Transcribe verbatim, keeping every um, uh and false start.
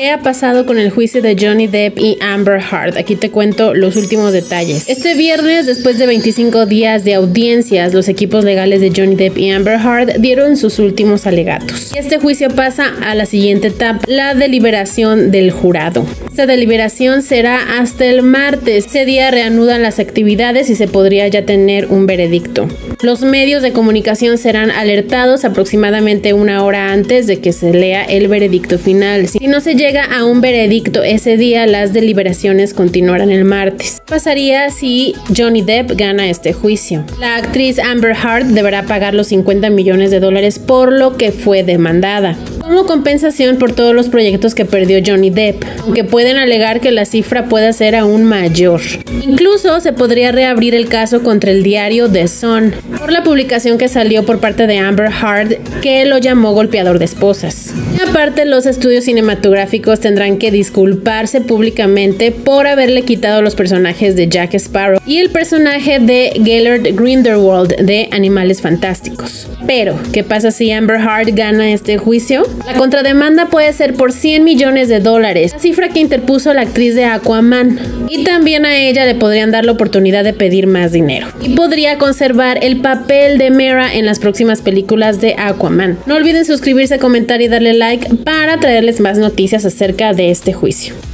¿Qué ha pasado con el juicio de Johnny Depp y Amber Heard? Aquí te cuento los últimos detalles. Este viernes, después de veinticinco días de audiencias, los equipos legales de Johnny Depp y Amber Heard dieron sus últimos alegatos. Y este juicio pasa a la siguiente etapa, la deliberación del jurado. Esta deliberación será hasta el martes. Ese día reanudan las actividades y se podría ya tener un veredicto. Los medios de comunicación serán alertados aproximadamente una hora antes de que se lea el veredicto final. Si no se llega a un veredicto ese día, las deliberaciones continuarán el martes. ¿Qué pasaría si Johnny Depp gana este juicio? La actriz Amber Heard deberá pagar los cincuenta millones de dólares por lo que fue demandada, como compensación por todos los proyectos que perdió Johnny Depp, aunque pueden alegar que la cifra pueda ser aún mayor. Incluso se podría reabrir el caso contra el diario The Sun por la publicación que salió por parte de Amber Heard, que lo llamó golpeador de esposas. Y aparte, los estudios cinematográficos tendrán que disculparse públicamente por haberle quitado los personajes de Jack Sparrow y el personaje de Gellert Grindelwald de Animales Fantásticos. Pero, ¿qué pasa si Amber Heard gana este juicio? La contrademanda puede ser por cien millones de dólares, la cifra que interpuso la actriz de Aquaman. Y también a ella le podrían dar la oportunidad de pedir más dinero. Y podría conservar el papel de Mera en las próximas películas de Aquaman. No olviden suscribirse, comentar y darle like para traerles más noticias acerca de este juicio.